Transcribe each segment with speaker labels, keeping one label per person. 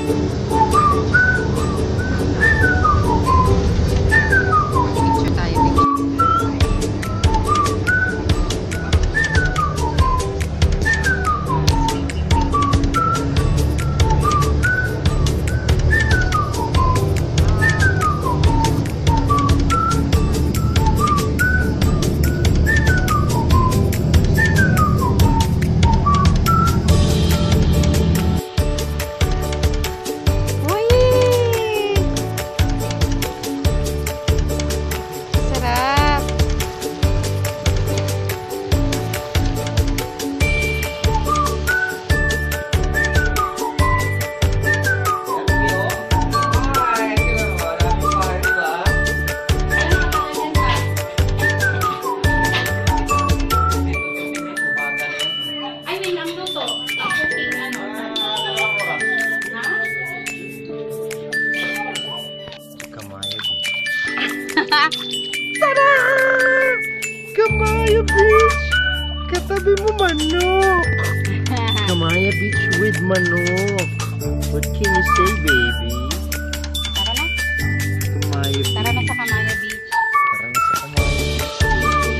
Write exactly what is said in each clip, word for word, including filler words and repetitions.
Speaker 1: Tada! Kamaya Beach! Katabi mo manok! Kamaya Beach with manok! What can you say, baby?
Speaker 2: Tara na.
Speaker 1: Kamaya Beach.
Speaker 2: Tara na sa Kamaya Beach.
Speaker 1: Tara na sa Kamaya Beach, baby.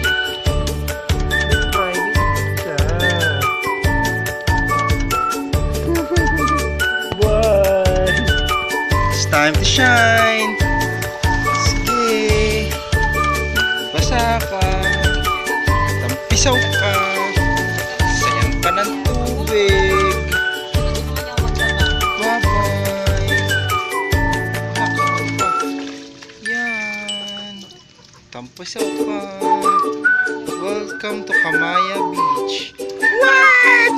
Speaker 1: Private siya. What? It's time to shine! Basa ka, tampisaw ka, sayang ka ng tubig. Bye-bye. Yan, tampisaw ka. Welcome to Kamaya Beach. What?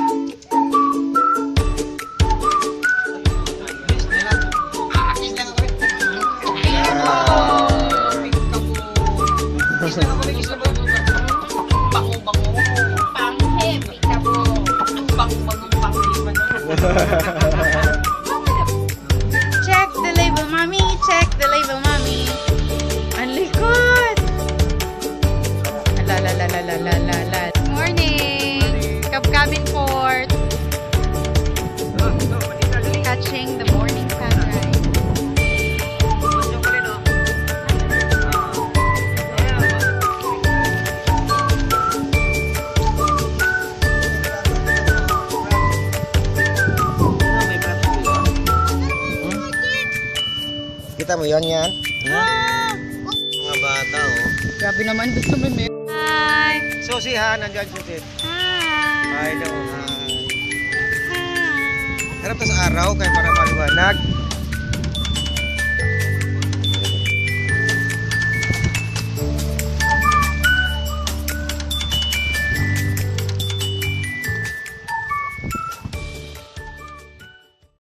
Speaker 2: Check the label, mommy. Check the label, mommy. Ang likod. La la la la la la la la. Morning. Kabkabin Port. Catching the morning sunrise.
Speaker 1: Kita mo yun yan? Ah! Mga bata, oh.
Speaker 2: Grabe naman gusto mo may. Hi.
Speaker 1: Susi ha, nandiyan Susi.
Speaker 2: Hi.
Speaker 1: Hi daw. Hi.
Speaker 2: Hi.
Speaker 1: Harap ka sa araw, kaya para maliwanag.